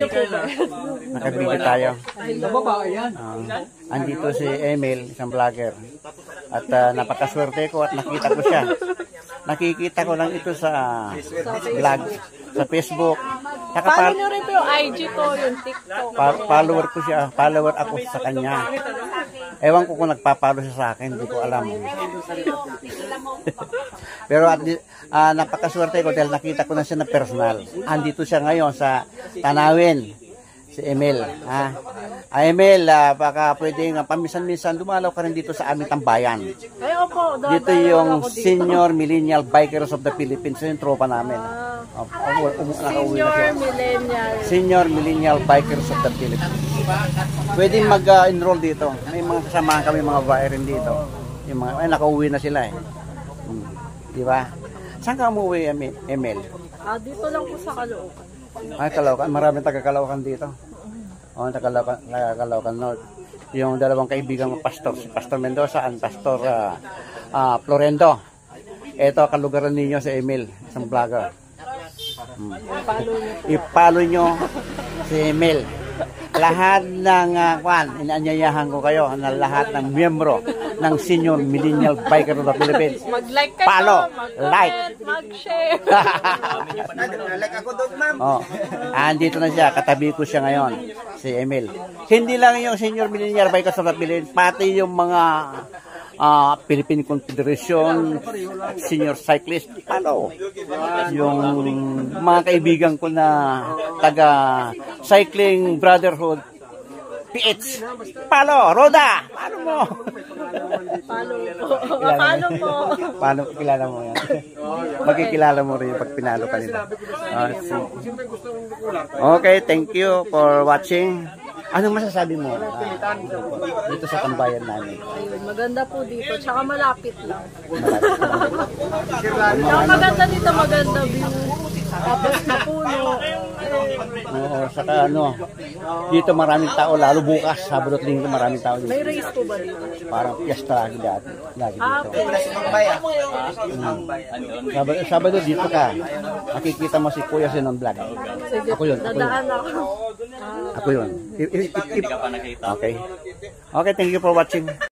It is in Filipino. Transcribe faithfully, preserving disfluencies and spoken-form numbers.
Nakabigay tayo. Uh, andito si Emil, isang vlogger. At uh, napakaswerte ko at nakita ko siya. Nakikita ko lang ito sa vlog, sa Facebook. Follow nyo rin po yung I G ko, yung TikTok. Pa follower ko siya, follower ako sa kanya. Ewan ko kung nagpapalo siya sa akin, hindi ko alam. Pero at uh, napakaswerte ko dahil nakita ko na siya na personal. Andito siya ngayon sa Tanawin, si Emil. Ha? Ah, Emil, uh, baka pwedeng uh, paminsan-minsan dumalaw ka rin dito sa aming tambayan. Ay, opo. Dito yung Senior Millennial Bikers of the Philippines. Yung tropa namin. Uh, um, um, Senior Millennial. Senior Millennial Bikers of the Philippines. Pwedeng mag-enroll uh, dito. May mga kasamahan kami mga bayarin dito. Yung mga, ay, nakauwi na sila eh. Hmm. Di ba? Saan ka umuwi, Emil? Ah, dito lang po sa Caloocan. Ay, Caloocan. Maraming taga-Caloocan dito. O, taga-Caloocan, taga-Caloocan North. Yung dalawang kaibigan ng pastor, si Pastor Mendoza and Pastor uh, uh, Florendo. Ito, kalugaran ninyo si Emil, isang vlogger. Hmm. I-follow nyo si Emil. Lahat ng uh, kwan, inaanyayahan ko kayo na lahat ng miyembro ng Senior Millennial Biker of the Philippines. Mag-like kayo, follow, mag-comment, like, mag-share. Like ako doon, ma'am. Oh, andito na siya, katabi ko siya ngayon, si Emil. Hindi lang yung Senior Millennial Bikers of the Philippines, pati yung mga uh, Philippine Confederation Senior Cyclist, follow. Yung mga kaibigan ko na taga Cycling Brotherhood P H, palo, Roda, paano mo? Palo po. Palo po. Paano, kilala mo yan? Magkikilala mo rin pag pinalo ka nila. Uh, so. Okay, thank you for watching. Anong masasabi mo uh, dito sa tambayan namin? Ayun, maganda po dito. Tsaka malapit lang. Tsaka maganda dito, maganda view. Tapos na puno. Oo, saka ano, dito maraming tao, lalo bukas, Sabado at Linggo maraming tao dito. May race po ba dito? Parang piyesta lagi dati, lagi dito. Ah, okay. Hmm. Sabado, Sabado dito ka, makikita mo si Kuya Sinon Vlog. Sige, Ako yun, ako yun. dadaan ako. Ako yun. I- i- i- i- Okay. Okay, thank you for watching.